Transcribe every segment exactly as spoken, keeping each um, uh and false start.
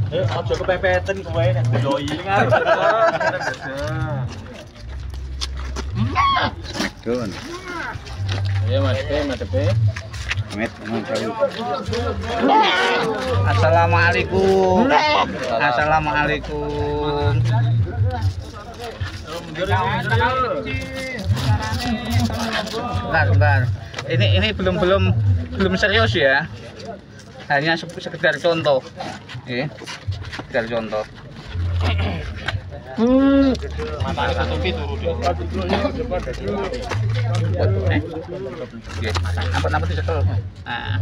Eh, aja kepepeten kowe nek bodohi ngarep. Dun. Ayo Mas P, Mas P. Met, Assalamualaikum. Assalamualaikum. Bentar, bentar. Ini ini belum belum belum serius ya. Hanya sekedar contoh. Ya. Sekedar contoh. Hmm. Mata tutupi turu deh. Eh? Nggih. Apa-apa dicekel. Nah.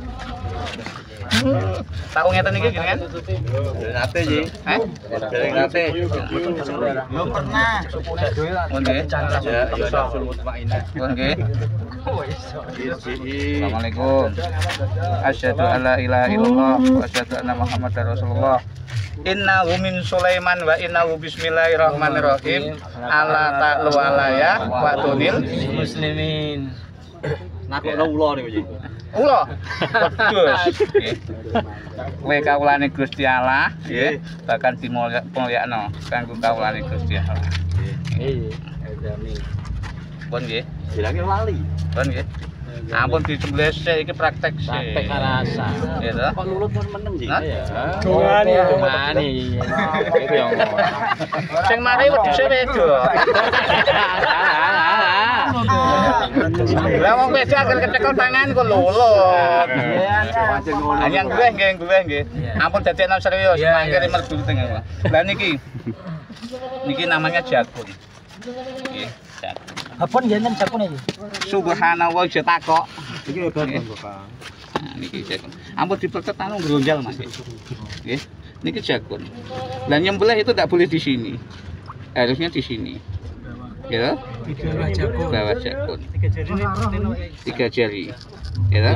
Tahu ngeten iki gini kan? Ngate iki. Heh? Dereng ngate. Yo pernah. Nggih. Ya, ya Rasul mutmainah. Nggih. Assalamualaikum. Asyhadu alla ilaha illallah wa asyhadu anna Muhammadar Rasulullah. Innahu min Sulaiman wa innahu bismillahirrahmanirrahim. Ala ta'lu alaya wa tunil Muslimin. Nakokno ula niku iki. Ula. Wedhus. Kowe kawulane Gusti Allah, nggih, bahkan dimulyakno kanggo kawulane Gusti Allah. Nggih. Pun nggih. Dilange lali. Pun nggih. Ampun dicembles sik iki praktek sik. Praktek rasa. Nggih to. Kok nulut meneng iki? Ya. Dongani. Dongani. Iku yo ngono. Sing mari wedhuse wedok. Lah wong wedok akan kecekel tangan kok lulut. Hanya gue nggih gue nggih. Ampun dadekno serius, mangkene mlebu tengah. Lah niki. Niki namanya jagung. Nggih, jagung. Apun jenengan jakune iki? Subhanallah aja takok. Iki hebat Kang. Nah, niki jagung. Ampun dipletet anu gronjal Mas. Nggih. Niki jagung. Lah nyembelih itu tidak boleh di sini. Harusnya di sini. Ya. Bawah jagung. Bawah jagung. Tiga jari ini. Tiga jari. Ya.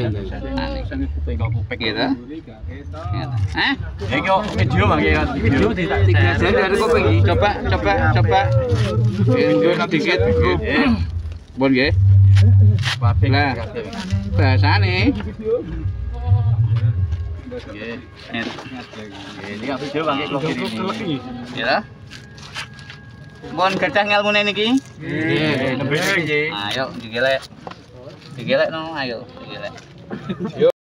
Gitu. Hah? Ya iki video Bang ya. Video Tiga jari dari kuping. Coba coba coba. Nggih dikit. Bon nggih. Lah. Bahasane. Nggih. Ini kan video Bang iki ini. Ya. Bon gadah ngelmune niki. Nggih, nembe iki. Ayo digelek. Digelek no, ayo digelek. Yo.